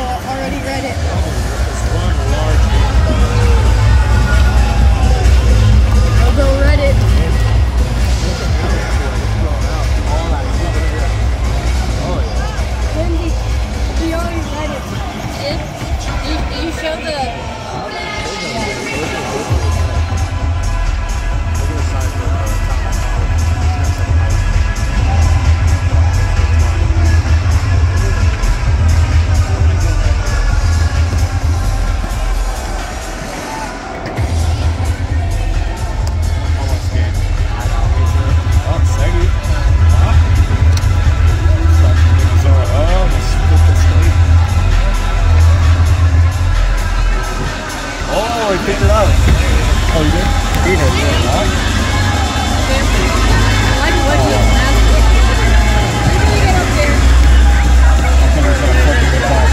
already read it. I'll go read it. Lindsay, he already read it. Did you show the... Picked it up. Oh, you did? He did. Huh? Like what you asked for. How do you get up there? I think it's gonna fucking get off.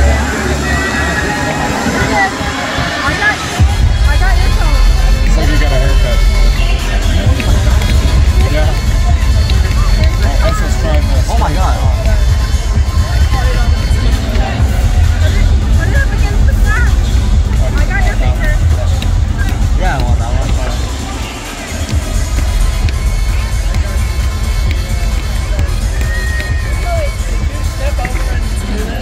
I got your phone. It's like you got a haircut. Yeah. Oh, let's just try this. Oh my god. Put it up against the glass. I got your picture. Yeah, I want that one. Step over and do this.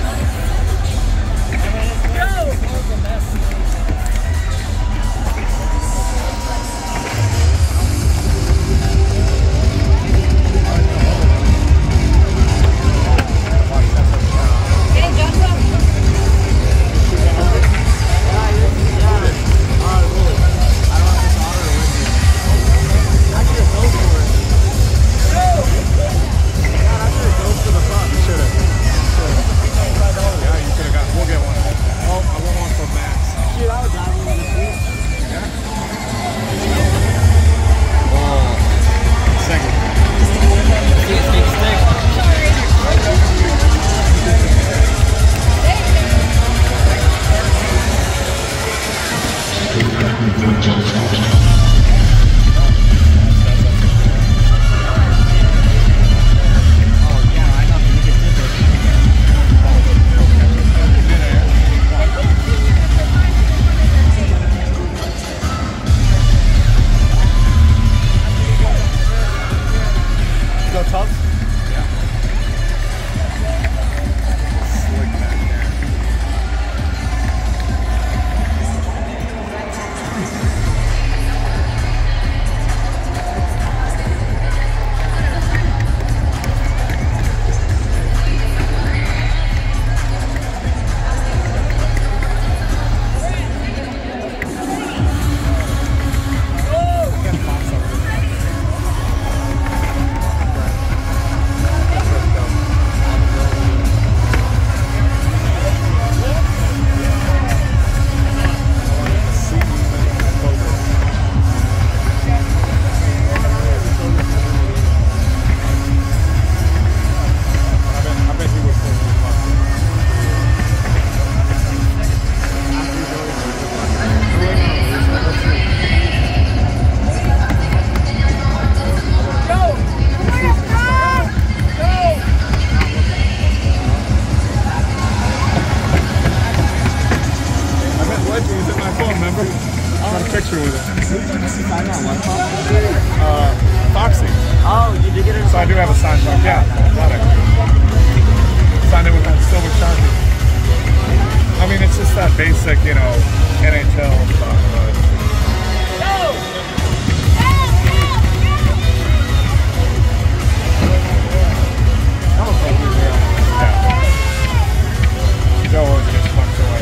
picture with it. Foxy. Oh, you did get it? So I do have a signed book, yeah. Signed it with that silver Sharpie. I mean, it's just that basic, you know, NHL stuff. Joe always gets fucked away.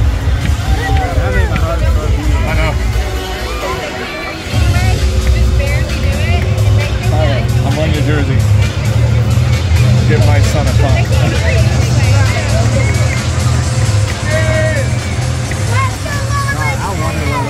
I know. I'm wearing your jersey. Give my son a pump. I wonder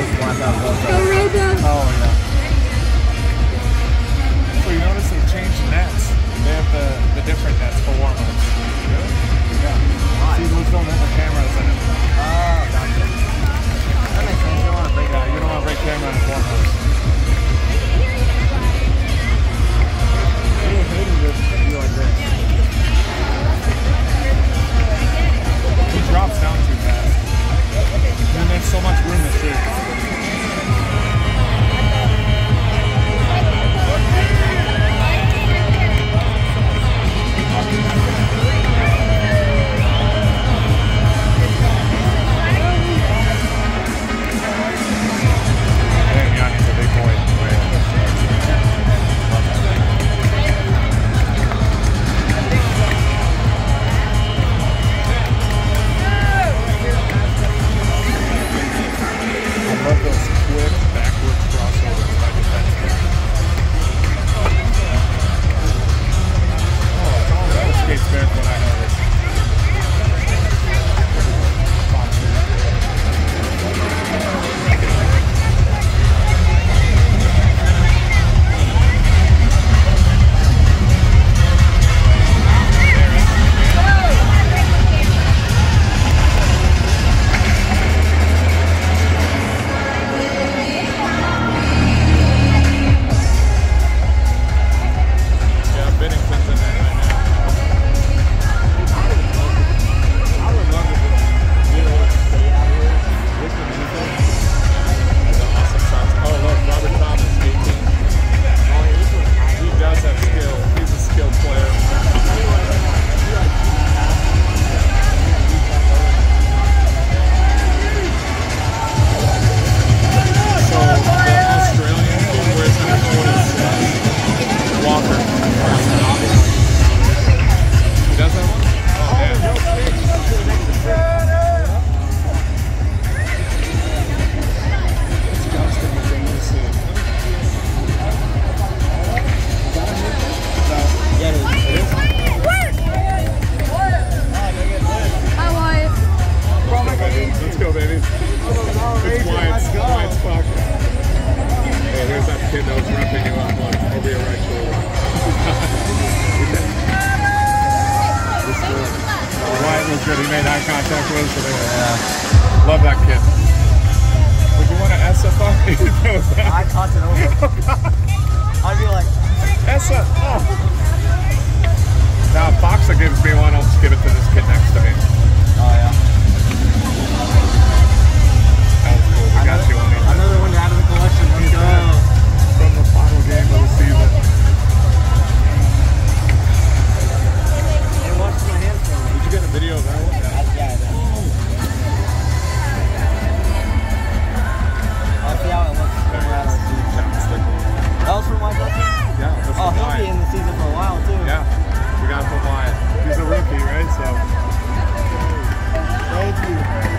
contact with. So love that kid. Would you want to Essa fuck? I toss it over. I'd be like, Essa! Oh. Now, if Foxa gives me one, I'll just give it to this kid next to me. oh yeah. That was cool. We got you on it. Another one to add to the collection. Let's go. From the final game of the season. Hey, wash my hands for me. Did you get a video of that one? Yeah, I did. I'll see how it looks when we're at our seat. That was from my brother? Yeah, that's Oh, from he'll Wyatt. be in the season for a while too. Yeah, we got him from Wyatt. He's a rookie, right? So. Thank you.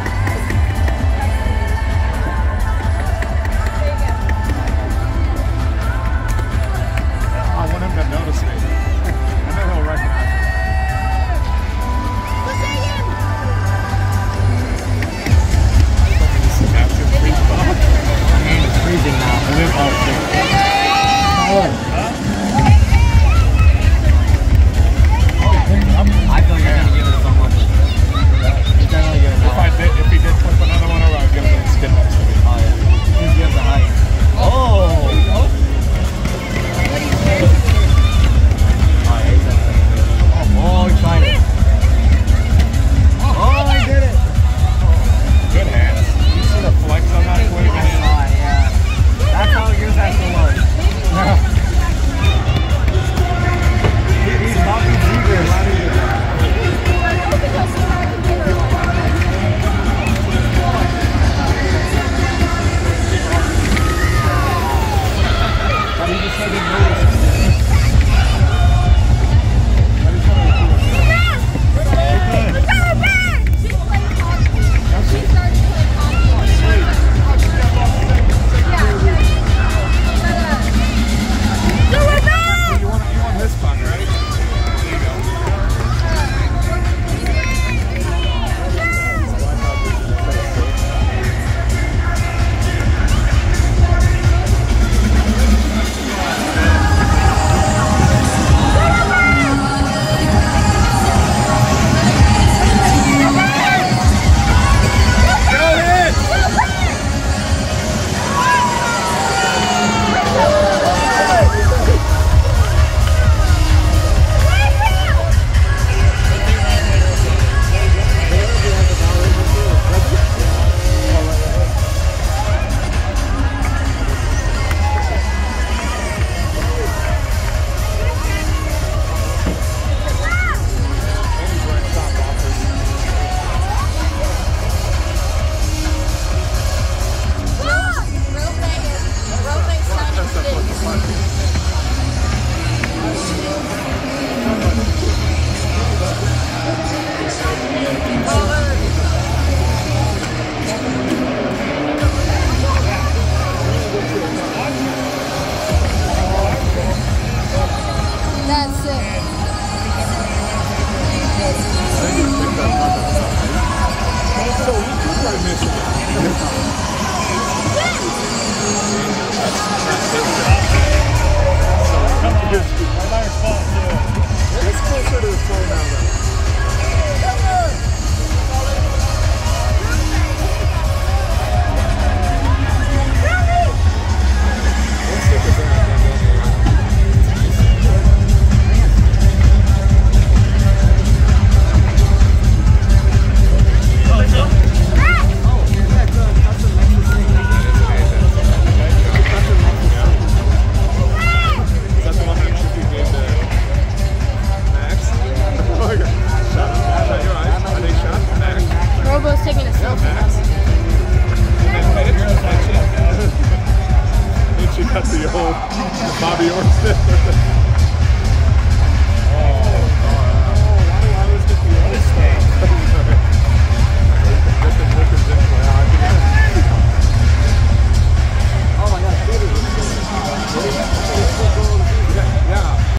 I want him to notice me. I know he'll recognize me. Captain Freeze Bob. My hand is freezing now. And then, oh shit. I feel like you're gonna give it so much. He's definitely giving it. If he did flip another one around, I'd give him the skin next to me. Oh yeah. He's giving the height. Oh! Oh, he tried it. Oh, he did it. Good hands. You see the flex on that swing? I saw it, yeah. That's how yours has to look. He's Bobby Ziegler. But he just didn't notice. You want his fun, right? There you go. That's it. It's closer to the floor now, though. Let's stick with that. Is that the one that you gave to Max? Oh, yeah. Shut up. Shut your eyes. Are they shut? Max? Robo's taking a selfie. Max? And then Mitch, she cut the old Bobby Orr stick with it.